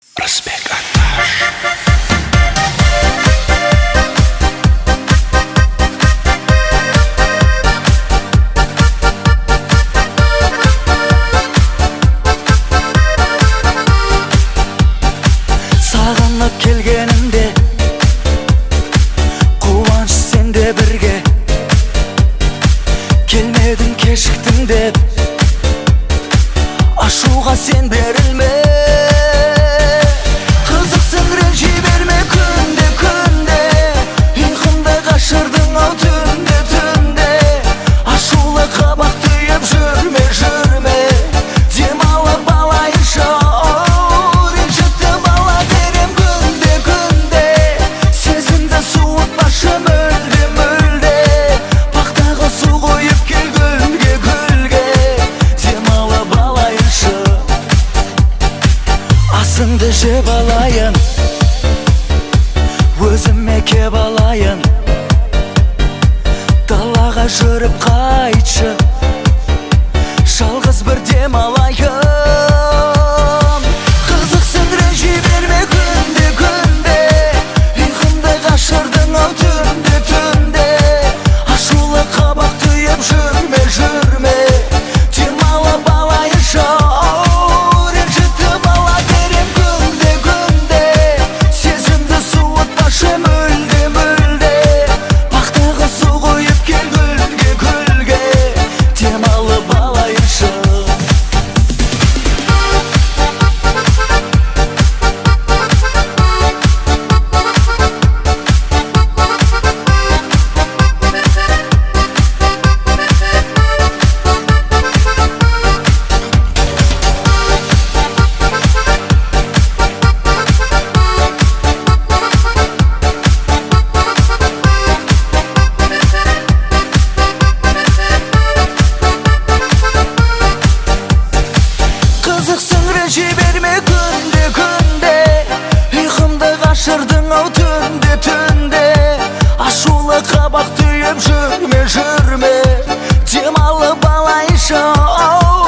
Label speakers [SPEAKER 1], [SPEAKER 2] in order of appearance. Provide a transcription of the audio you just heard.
[SPEAKER 1] Respect Atash.
[SPEAKER 2] Sağınıp kelgenimde Kuvанч sende birge Kelmedin kешіктің деп Ашуға sen берілме Қызықсың ренжи берме күнде күнде Ұйқымды қашырдың ау түнде түнде Ашулы қабақ түйіп жүрме жүрме Демалып алайыншы ренжітті бала берем күнде күнде Сезімді суытпашы мүлде мүлде Бақтағы су қойып кел гүлге гүлге Демалып алайыншы Асыңды жеп алайын Өзіме кеп алайын Далаға жүріп қайтшы Жалғыз бір дем алайын Қызықсың ренжи берме күнде күнде Ұйқымды қашырдың ау түнде түнде Ашулы қабақ түйіп жүрме жүрме Демалып алайыншы ренжітті бала берем күнде күнде Сезімді суытпашы мүлде мүлде Бақтағы су қойып кел гүлге гүлге Демалып алайыншы Қызықсың ренжи берме күнде күнде Ұйқымды қашырдың ау түнде түнде Ашулы қабақ түйіп жүрме жүрме Демалып алайыншы